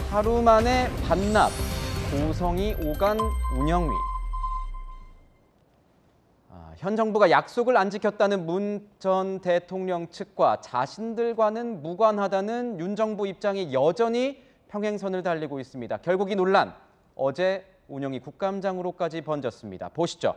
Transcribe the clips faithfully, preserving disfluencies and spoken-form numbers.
하루 만에 반납, 고성이 오간 운영위. 아, 현 정부가 약속을 안 지켰다는 문 전 대통령 측과 자신들과는 무관하다는 윤 정부 입장이 여전히 평행선을 달리고 있습니다. 결국 이 논란, 어제 운영위 국감장으로까지 번졌습니다. 보시죠.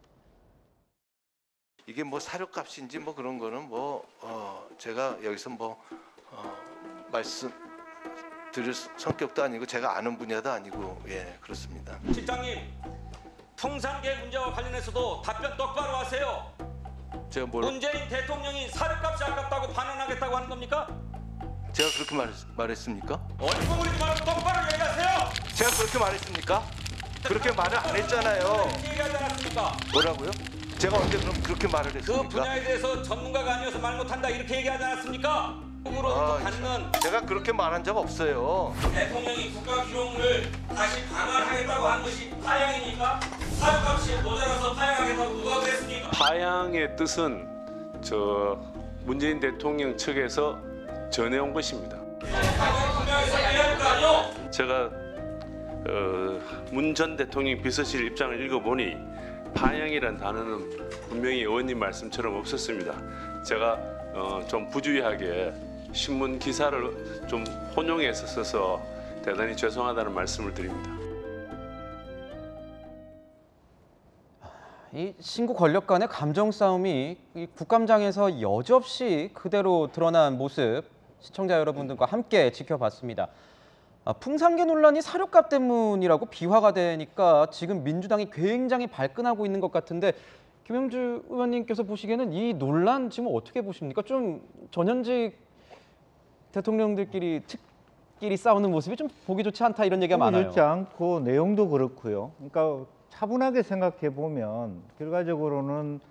이게 뭐 사료값인지 뭐 그런 거는 뭐 어, 제가 여기서 뭐 어, 말씀 드릴 성격도 아니고 제가 아는 분야도 아니고 예 그렇습니다. 실장님, 풍산계 문제와 관련해서도 답변 똑바로 하세요. 제가 뭘 문재인 대통령이 사료값이 아깝다고 반환하겠다고 하는 겁니까? 제가 그렇게 말, 말했습니까? 얼굴이지 말고 똑바로 얘기하세요. 제가 그렇게 말했습니까? 그렇게 말을 안 했잖아요. 얘기하지 않았습니까? 뭐라고요? 제가 언제 그럼 그렇게 말을 그 했습니까? 분야에 대해서 전문가가 아니어서 말 못한다 이렇게 얘기하지 않았습니까? 으로 아, 받는 제가 그렇게 말한 적 없어요. 대통령이 국가 기록물을 다시 반환하겠다고 한 것이 파양입니까? 사료값이 모자라서 파양하겠다고 누가 그랬습니까? 파양의 뜻은 저 문재인 대통령 측에서 전해온 것입니다. 분야에서 얘기할 거 아니요? 제가 어, 문 전 대통령 비서실 입장을 읽어보니 파양이란 단어는 분명히 의원님 말씀처럼 없었습니다. 제가 어, 좀 부주의하게 신문 기사를 좀 혼용해서 써서 대단히 죄송하다는 말씀을 드립니다. 이 신구 권력 간의 감정 싸움이 이 국감장에서 여지없이 그대로 드러난 모습 시청자 여러분들과 함께 지켜봤습니다. 아, 풍산계 논란이 사료값 때문이라고 비화가 되니까 지금 민주당이 굉장히 발끈하고 있는 것 같은데 김영주 의원님께서 보시기에는 이 논란 지금 어떻게 보십니까? 좀 전현직 대통령들끼리 측끼리 싸우는 모습이 좀 보기 좋지 않다 이런 얘기가 많아요. 좋지 않고 내용도 그렇고요. 그러니까 차분하게 생각해 보면 결과적으로는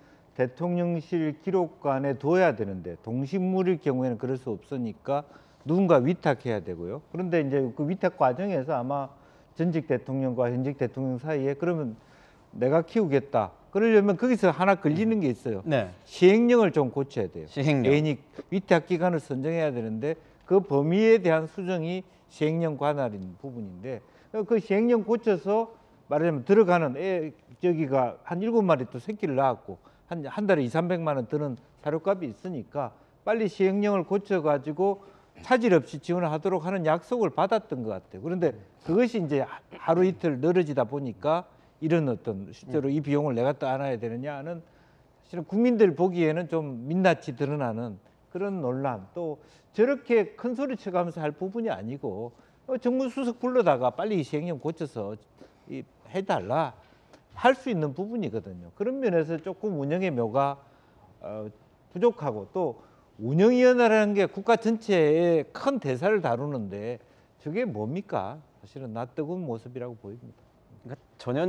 대통령실 기록관에 둬야 되는데 동식물일 경우에는 그럴 수 없으니까 누군가 위탁해야 되고요. 그런데 이제 그 위탁 과정에서 아마 전직 대통령과 현직 대통령 사이에 그러면 내가 키우겠다. 그러려면 거기서 하나 걸리는 게 있어요. 네. 시행령을 좀 고쳐야 돼요. 시행령. 개인이 위탁 기간을 선정해야 되는데 그 범위에 대한 수정이 시행령 관할인 부분인데 그 시행령 고쳐서 말하자면 들어가는 애 저기가 한 일곱 마리 또 새끼를 낳았고 한, 한 달에 이삼백만 원 드는 사료값이 있으니까 빨리 시행령을 고쳐가지고 차질 없이 지원을 하도록 하는 약속을 받았던 것 같아요. 그런데 그것이 이제 하루 이틀 늘어지다 보니까 이런 어떤 실제로 이 비용을 내가 또 안아야 되느냐 하는 사실은 국민들 보기에는 좀 민낯이 드러나는 그런 논란, 또 저렇게 큰 소리 쳐가면서 할 부분이 아니고 정무수석 불러다가 빨리 시행령 고쳐서 이 해달라 할 수 있는 부분이거든요. 그런 면에서 조금 운영의 묘가 어, 부족하고 또 운영위원회라는 게 국가 전체의 큰 대사를 다루는데 저게 뭡니까? 사실은 낯뜨거운 모습이라고 보입니다. 그러니까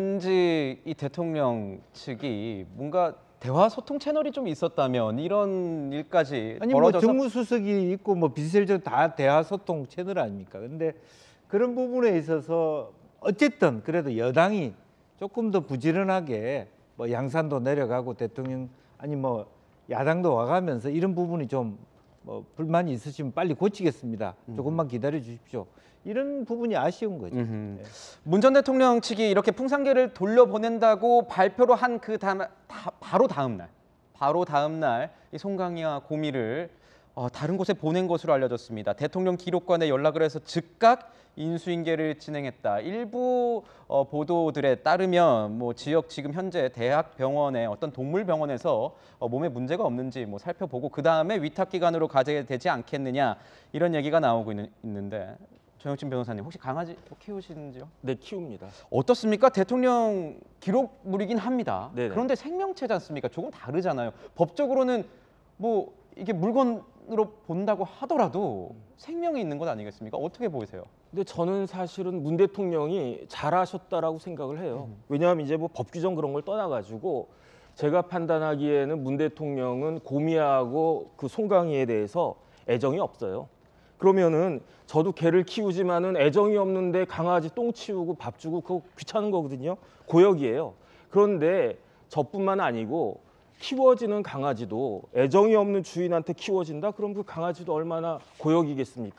전현직 이 대통령 측이 뭔가 대화 소통 채널이 좀 있었다면 이런 일까지 아니 벌어져서 뭐 정무수석이 있고 뭐 비서실장 다 대화 소통 채널 아닙니까? 근데 그런 부분에 있어서 어쨌든 그래도 여당이 조금 더 부지런하게 뭐 양산도 내려가고 대통령 아니 뭐 야당도 와가면서 이런 부분이 좀 뭐 불만이 있으시면 빨리 고치겠습니다. 조금만 기다려 주십시오. 이런 부분이 아쉬운 거죠. 네. 문 전 대통령 측이 이렇게 풍산계를 돌려보낸다고 발표를 한 그 다음 다, 바로 다음 날, 바로 다음 날 이 송강이와 고미를 어, 다른 곳에 보낸 것으로 알려졌습니다. 대통령 기록관에 연락을 해서 즉각 인수인계를 진행했다. 일부 어, 보도들에 따르면 뭐 지역 지금 현재 대학 병원에 어떤 동물 병원에서 어, 몸에 문제가 없는지 뭐 살펴보고 그 다음에 위탁 기관으로 가게 되지 않겠느냐 이런 얘기가 나오고 있는, 있는데. 정혁진 변호사님 혹시 강아지 키우시는지요? 네, 키웁니다. 어떻습니까? 대통령 기록물이긴 합니다. 네네. 그런데 생명체지 않습니까? 조금 다르잖아요. 법적으로는 뭐 이게 물건으로 본다고 하더라도 생명이 있는 것 아니겠습니까? 어떻게 보이세요? 근데 저는 사실은 문 대통령이 잘하셨다라고 생각을 해요. 음. 왜냐하면 이제 뭐 법 규정 그런 걸 떠나가지고 제가 판단하기에는 문 대통령은 고미하고 그 송강이에 대해서 애정이 없어요. 그러면은 저도 개를 키우지만은 애정이 없는데 강아지 똥 치우고 밥 주고 그거 귀찮은 거거든요. 고역이에요. 그런데 저뿐만 아니고 키워지는 강아지도 애정이 없는 주인한테 키워진다? 그럼 그 강아지도 얼마나 고역이겠습니까?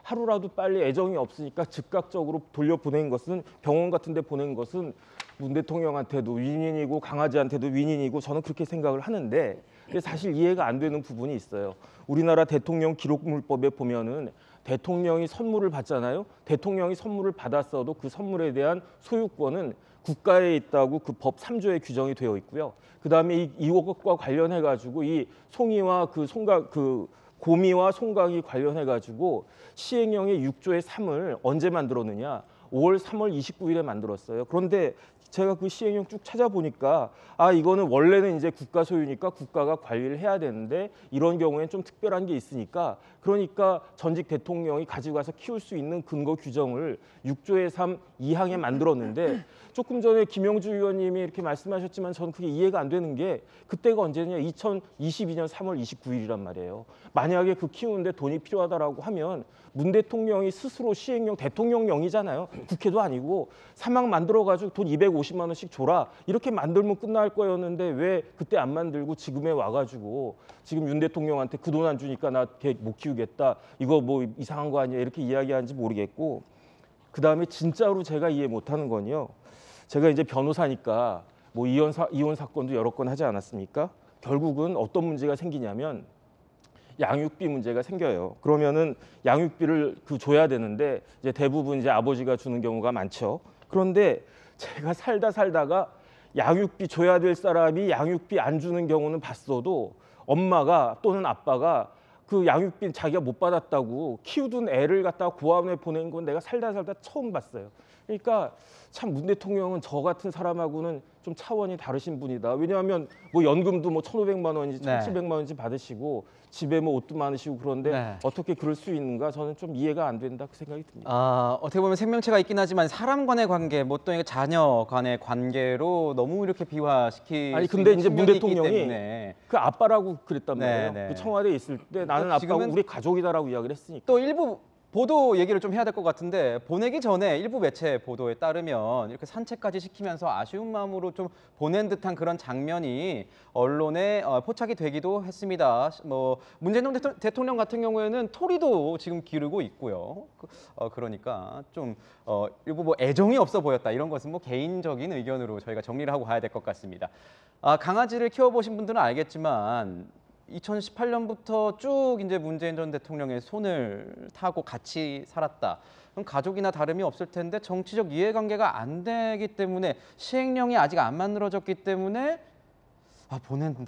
하루라도 빨리 애정이 없으니까 즉각적으로 돌려보낸 것은 병원 같은 데 보낸 것은 문 대통령한테도 윈윈이고 강아지한테도 윈윈이고 저는 그렇게 생각을 하는데 근데 사실 이해가 안 되는 부분이 있어요. 우리나라 대통령 기록물법에 보면은 대통령이 선물을 받잖아요. 대통령이 선물을 받았어도 그 선물에 대한 소유권은 국가에 있다고 그 법 삼 조에 규정이 되어 있고요. 그다음에 이 이것과 관련해 가지고 이 송이와 그 송강 그 고미와 송강이 관련해 가지고 시행령의 육 조의 삼을 언제 만들었느냐? 오월 삼월 이십구일에 만들었어요. 그런데 제가 그 시행령 쭉 찾아보니까 아 이거는 원래는 이제 국가 소유니까 국가가 관리를 해야 되는데 이런 경우에는 좀 특별한 게 있으니까 그러니까 전직 대통령이 가지고 가서 키울 수 있는 근거 규정을 육 조의 삼 이 항에 만들었는데 조금 전에 김영주 의원님이 이렇게 말씀하셨지만 저는 그게 이해가 안 되는 게 그때가 언제냐 이천이십이년 삼월 이십구일이란 말이에요. 만약에 그 키우는데 돈이 필요하다라고 하면 문 대통령이 스스로 시행령 대통령령이잖아요. 국회도 아니고 사막 만들어가지고 돈 이백오십만 원씩 줘라 이렇게 만들면 끝날 거였는데 왜 그때 안 만들고 지금에 와가지고 지금 윤 대통령한테 그 돈 안 주니까 나 걔 못 키우겠다 이거 뭐 이상한 거 아니야 이렇게 이야기하는지 모르겠고 그 다음에 진짜로 제가 이해 못하는 건요. 제가 이제 변호사니까 뭐 이혼 사 이혼 사건도 여러 건 하지 않았습니까? 결국은 어떤 문제가 생기냐면 양육비 문제가 생겨요. 그러면은 양육비를 그 줘야 되는데 이제 대부분 이제 아버지가 주는 경우가 많죠. 그런데 제가 살다 살다가 양육비 줘야 될 사람이 양육비 안 주는 경우는 봤어도 엄마가 또는 아빠가 그 양육비 자기가 못 받았다고 키우던 애를 갖다가 고아원에 보낸 건 내가 살다 살다 처음 봤어요. 그러니까 참 문 대통령은 저 같은 사람하고는 좀 차원이 다르신 분이다. 왜냐하면 뭐 연금도 뭐 천오백만 원인지 네. 천칠백만 원인지 받으시고 집에 뭐 옷도 많으시고 그런데 네. 어떻게 그럴 수 있는가 저는 좀 이해가 안 된다 그 생각이 듭니다. 아, 어떻게 보면 생명체가 있긴 하지만 사람 간의 관계, 뭐 또 자녀 간의 관계로 너무 이렇게 비화시키 아니 수 근데 있는 이제 문 측면이 있기 대통령이 때문에 그 아빠라고 그랬단 네, 말이에요. 네. 그 청와대에 있을 때 나는 아빠고 지금은 우리 가족이다라고 이야기를 했으니까. 또 일부 보도 얘기를 좀 해야 될 것 같은데 보내기 전에 일부 매체 보도에 따르면 이렇게 산책까지 시키면서 아쉬운 마음으로 좀 보낸 듯한 그런 장면이 언론에 어, 포착이 되기도 했습니다. 뭐 문재인 대통- 대통령 같은 경우에는 토리도 지금 기르고 있고요. 그- 어, 그러니까 좀 어, 일부 뭐 애정이 없어 보였다 이런 것은 뭐 개인적인 의견으로 저희가 정리를 하고 가야 될 것 같습니다. 아, 강아지를 키워보신 분들은 알겠지만. 이천십팔년부터 쭉 이제 문재인 전 대통령의 손을 타고 같이 살았다. 그럼 가족이나 다름이 없을 텐데 정치적 이해관계가 안 되기 때문에 시행령이 아직 안 만들어졌기 때문에 아,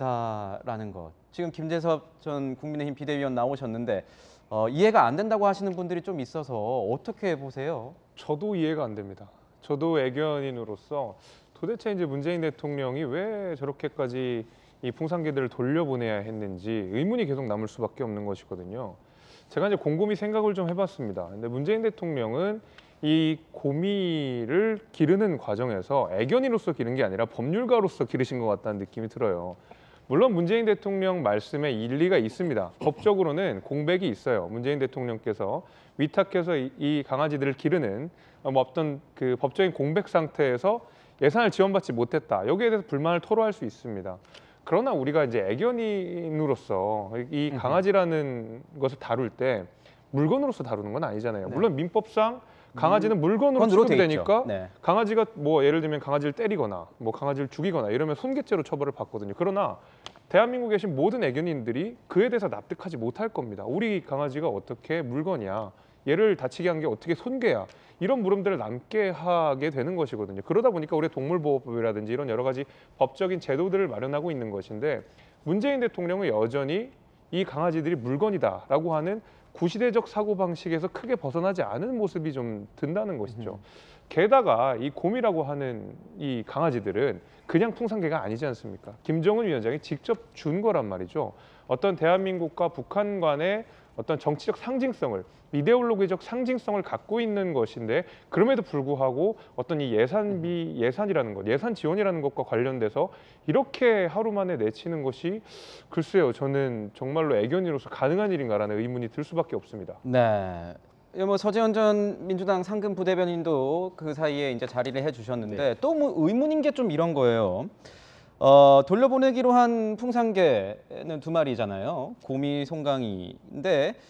보낸다라는 것. 지금 김재섭 전 국민의힘 비대위원 나오셨는데 어, 이해가 안 된다고 하시는 분들이 좀 있어서 어떻게 보세요? 저도 이해가 안 됩니다. 저도 애견인으로서 도대체 이제 문재인 대통령이 왜 저렇게까지 이 풍산개들을 돌려보내야 했는지 의문이 계속 남을 수밖에 없는 것이거든요. 제가 이제 곰곰이 생각을 좀 해봤습니다. 근데 문재인 대통령은 이 고미를 기르는 과정에서 애견인으로서 기른 게 아니라 법률가로서 기르신 것 같다는 느낌이 들어요. 물론 문재인 대통령 말씀에 일리가 있습니다. 법적으로는 공백이 있어요. 문재인 대통령께서 위탁해서 이, 이 강아지들을 기르는 뭐 어떤 그 법적인 공백 상태에서 예산을 지원받지 못했다. 여기에 대해서 불만을 토로할 수 있습니다. 그러나 우리가 이제 애견인으로서 이 강아지라는 것을 다룰 때 물건으로서 다루는 건 아니잖아요. 네. 물론 민법상 강아지는 물건으로 물건으로 돼 취급되니까 있죠. 네. 강아지가 뭐 예를 들면 강아지를 때리거나 뭐 강아지를 죽이거나 이러면 손괴죄로 처벌을 받거든요. 그러나 대한민국에 계신 모든 애견인들이 그에 대해서 납득하지 못할 겁니다. 우리 강아지가 어떻게 물건이야? 얘를 다치게 한 게 어떻게 손괴야? 이런 물음들을 남게 하게 되는 것이거든요. 그러다 보니까 우리 동물보호법이라든지 이런 여러 가지 법적인 제도들을 마련하고 있는 것인데 문재인 대통령은 여전히 이 강아지들이 물건이다라고 하는 구시대적 사고방식에서 크게 벗어나지 않은 모습이 좀 든다는 것이죠. 게다가 이 곰이라고 하는 이 강아지들은 그냥 풍산개가 아니지 않습니까? 김정은 위원장이 직접 준 거란 말이죠. 어떤 대한민국과 북한 간의 어떤 정치적 상징성을, 이데올로기적 상징성을 갖고 있는 것인데 그럼에도 불구하고 어떤 이 예산비, 예산이라는 것, 예산 지원이라는 것과 관련돼서 이렇게 하루 만에 내치는 것이 글쎄요, 저는 정말로 애견인으로서 가능한 일인가라는 의문이 들 수밖에 없습니다. 네. 예, 뭐 서지현 전 민주당 상근 부대변인도 그 사이에 이제 자리를 해주셨는데 네. 또 뭐 의문인 게 좀 이런 거예요. 어, 돌려보내기로 한 풍산개는 두 마리잖아요. 곰이, 송강이인데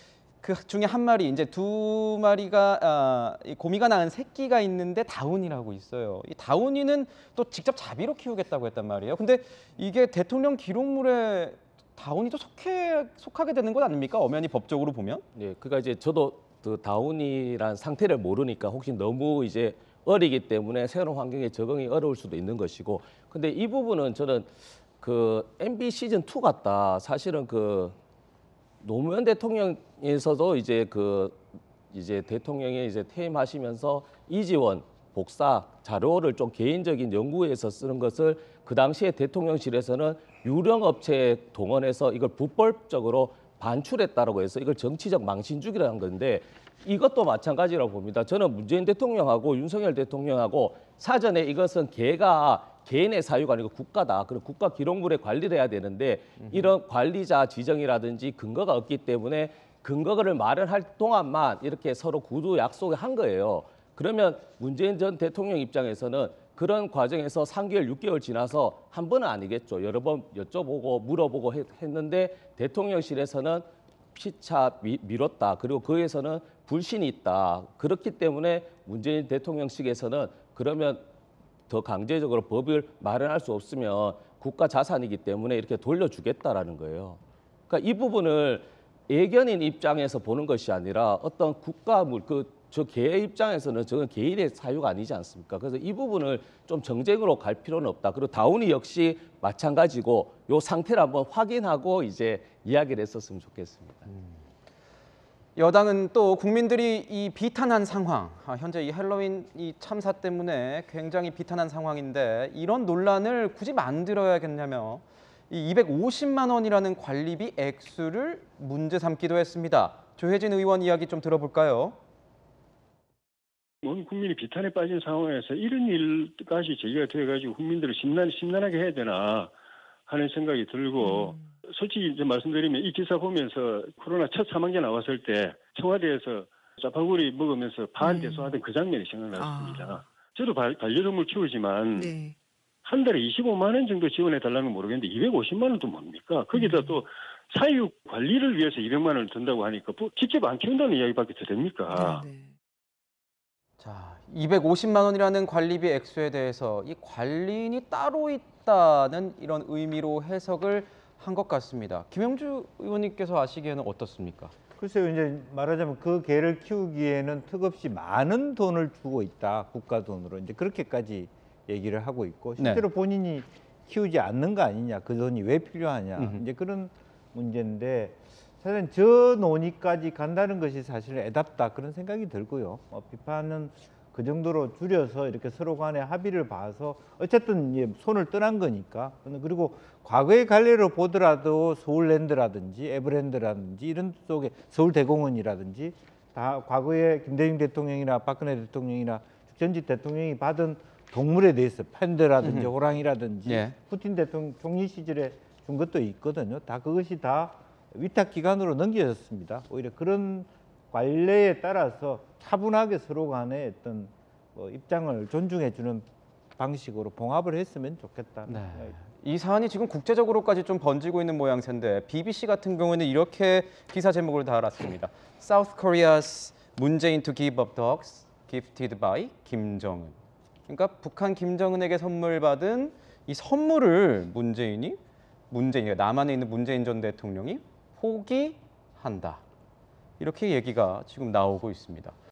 그 중에 한 마리, 이제 두 마리가 아, 이 고미가 낳은 새끼가 있는데 다운이라고 있어요. 이 다운이는 또 직접 자비로 키우겠다고 했단 말이에요. 근데 이게 대통령 기록물에 다운이도 속해 속하게 되는 것 아닙니까? 엄연히 법적으로 보면. 네, 그러니까 이제 저도 그 다운이란 상태를 모르니까 혹시 너무 이제 어리기 때문에 새로운 환경에 적응이 어려울 수도 있는 것이고, 근데 이 부분은 저는 그 엠비 시즌 투 같다. 사실은 그 노무현 대통령에서도 이제 그 이제 대통령이 이제 퇴임하시면서 이지원 복사 자료를 좀 개인적인 연구에서 쓰는 것을 그 당시에 대통령실에서는 유령 업체에 동원해서 이걸 불법적으로 반출했다라고 해서 이걸 정치적 망신주기라는 건데, 이것도 마찬가지라고 봅니다. 저는 문재인 대통령하고 윤석열 대통령하고 사전에 이것은 개가 개인의 사유가 아니고 국가다. 그리고 국가 기록물에 관리를 해야 되는데 이런 관리자 지정이라든지 근거가 없기 때문에 근거를 마련할 동안만 이렇게 서로 구두 약속을 한 거예요. 그러면 문재인 전 대통령 입장에서는 그런 과정에서 삼 개월, 육 개월 지나서 한 번은 아니겠죠. 여러 번 여쭤보고 물어보고 했, 했는데 대통령실에서는 피차 미, 미뤘다. 그리고 그에서는 불신이 있다. 그렇기 때문에 문재인 대통령 측에서는 그러면 더 강제적으로 법을 마련할 수 없으면 국가 자산이기 때문에 이렇게 돌려주겠다라는 거예요. 그러니까 이 부분을 예견인 입장에서 보는 것이 아니라 어떤 국가물, 그 저 개의 입장에서는 저건 개인의 사유가 아니지 않습니까? 그래서 이 부분을 좀 정쟁으로 갈 필요는 없다. 그리고 다운이 역시 마찬가지고 요 상태를 한번 확인하고 이제 이야기를 했었으면 좋겠습니다. 여당은 또 국민들이 이 비탄한 상황, 아, 현재 이 헬로윈 이 참사 때문에 굉장히 비탄한 상황인데 이런 논란을 굳이 만들어야겠냐며 이 이백오십만 원이라는 관리비 액수를 문제 삼기도 했습니다. 조혜진 의원 이야기 좀 들어볼까요? 온 국민이 비탄에 빠진 상황에서 이런 일까지 제기가 돼가지고 국민들을 심란, 심란하게 해야 되나 하는 생각이 들고, 음. 솔직히 이제 말씀드리면 이 기사 보면서 코로나 첫 사망자 나왔을 때 청와대에서 짜파구리 먹으면서 반대소하던 음. 그 장면이 생각났습니다. 아. 저도 반려동물 키우지만 네. 한 달에 이십오만 원 정도 지원해 달라는 건 모르겠는데 이백오십만 원도 뭡니까? 거기다 음. 또 사육 관리를 위해서 이백만 원을 든다고 하니까 뭐 직접 안 키운다는 이야기밖에 더 됩니까? 네, 네. 자, 이백오십만 원이라는 관리비 액수에 대해서 이 관리인이 따로 있다는 이런 의미로 해석을 한 것 같습니다. 김영주 의원님께서 아시기에는 어떻습니까? 글쎄요, 이제 말하자면 그 개를 키우기에는 턱없이 많은 돈을 주고 있다, 국가 돈으로. 이제 그렇게까지 얘기를 하고 있고, 실제로 네. 본인이 키우지 않는 거 아니냐, 그 돈이 왜 필요하냐, 음흠. 이제 그런 문제인데, 사실은 저 논의까지 간다는 것이 사실 애답다 그런 생각이 들고요. 어, 비판은 그 정도로 줄여서 이렇게 서로 간에 합의를 봐서 어쨌든 이제 손을 떠난 거니까. 그리고 과거의 관례로 보더라도 서울랜드라든지 에버랜드라든지 이런 쪽에 서울대공원이라든지 다 과거에 김대중 대통령이나 박근혜 대통령이나 전직 대통령이 받은 동물에 대해서 팬더라든지 음흠. 호랑이라든지 예. 푸틴 대통령 총리 시절에 준 것도 있거든요. 다 그것이 다 위탁 기관으로 넘겨졌습니다. 오히려 그런 관례에 따라서 차분하게 서로 간에 어떤 뭐 입장을 존중해 주는 방식으로 봉합을 했으면 좋겠다. 네. 이 사안이 지금 국제적으로까지 좀 번지고 있는 모양새인데 비비씨 같은 경우에는 이렇게 기사 제목을 달았습니다. South Korea's 문재인 to give up dogs gifted by 김정은. 그러니까 북한 김정은에게 선물 받은 이 선물을 문재인이 문재인 남한에 있는 문재인 전 대통령이 포기한다. 이렇게 얘기가 지금 나오고 있습니다.